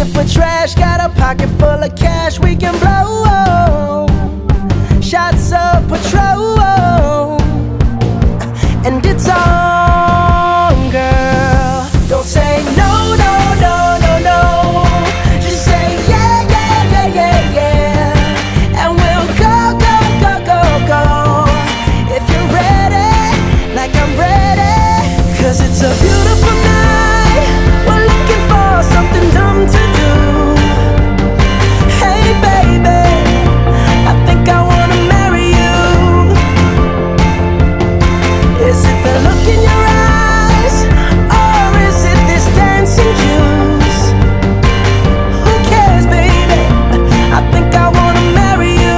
it for trash. Got a pocket full of cash we can blow. Shots of Patrol, and it's on, girl. Don't say no, no, no, no, no. Just say yeah, yeah, yeah, yeah, yeah. And we'll go, go, go, go, go. If you're ready, like I'm ready. 'Cause it's a beautiful night. We're looking for something dumb to do. Hey baby, I think I wanna marry you. Is it the look in your eyes, or is it this dancing juice? Who cares, baby? I think I wanna marry you.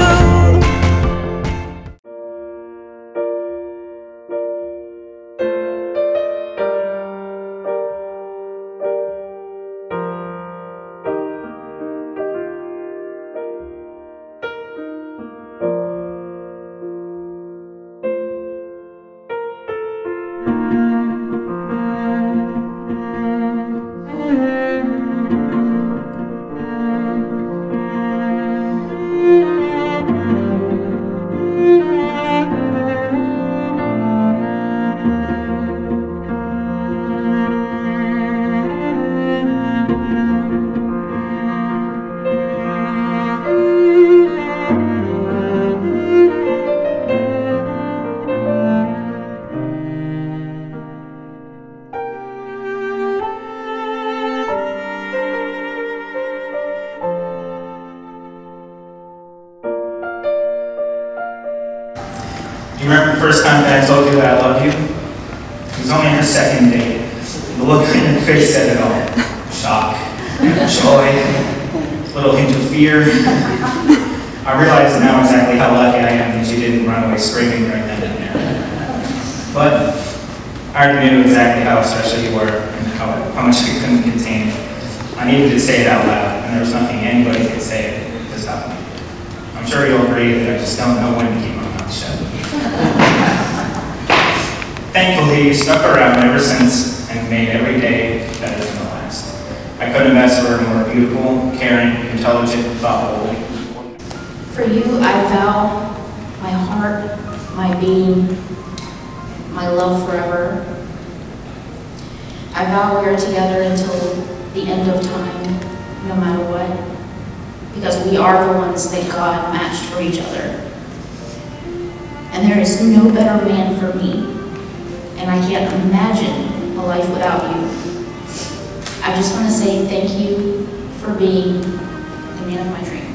You remember the first time Dad told you that I love you? It was only her second date. The look in her face said it all. Shock, joy, a little hint of fear. I realize now exactly how lucky I am that you didn't run away screaming right then and there. But I already knew exactly how special you were and how much you couldn't contain it. I needed to say it out loud, and there was nothing anybody could say to stop me. I'm sure you'll agree that I just don't know when to keep my mouth shut. Thankfully, you stuck around ever since and made every day better than the last. I couldn't have asked for a more beautiful, caring, intelligent, thoughtful woman. For you, I vow my heart, my being, my love forever. I vow we are together until the end of time, no matter what, because we are the ones that God matched for each other. And there is no better man for me, and I can't imagine a life without you. I just want to say thank you for being the man of my dreams.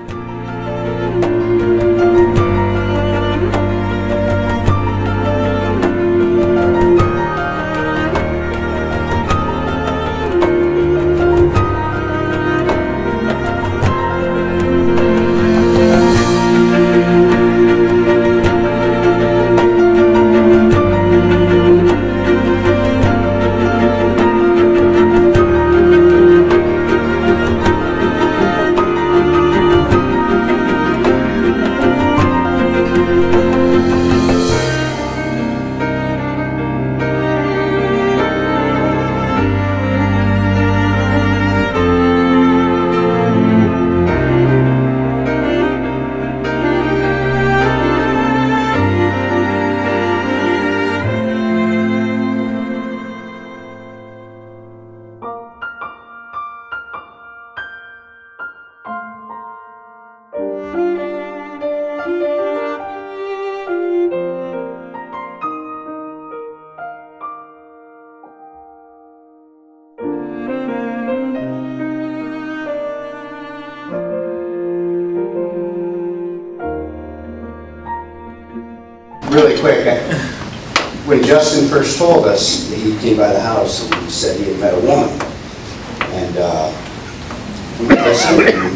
Really quick, when Justin first told us, he came by the house and he said he had met a woman. And we listened, and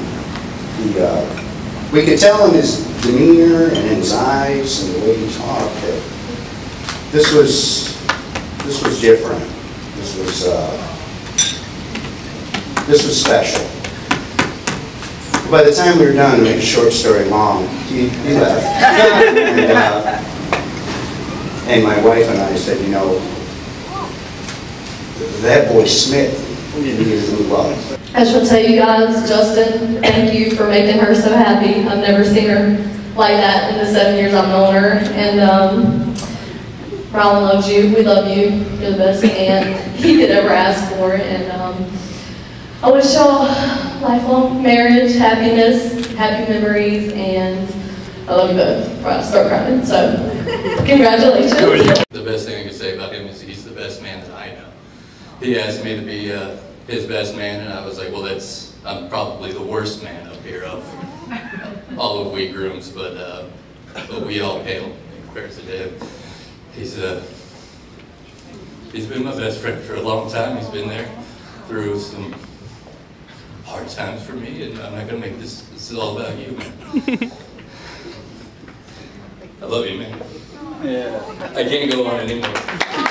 we could tell in his demeanor and in his eyes and the way he talked that this was different. This was special. By the time we were done, to make a short story long, he left. And my wife and I said, you know, that boy Smith needed to move on. I just want to tell you guys, Justin, thank you for making her so happy. I've never seen her like that in the 7 years I've known her. And Rylan loves you. We love you. You're the best man he could ever ask for. And I wish y'all lifelong marriage, happiness, happy memories, and I love you both before I start crying. So, congratulations. The best thing I can say about him is he's the best man that I know. He asked me to be his best man, and I was like, well, I'm probably the worst man up here of all of we grooms, but we all pale in comparison to him. He's been my best friend for a long time. He's been there through some hard times for me, and I'm not gonna make this is all about you, man. I love you, man. Yeah. I can't go on anymore.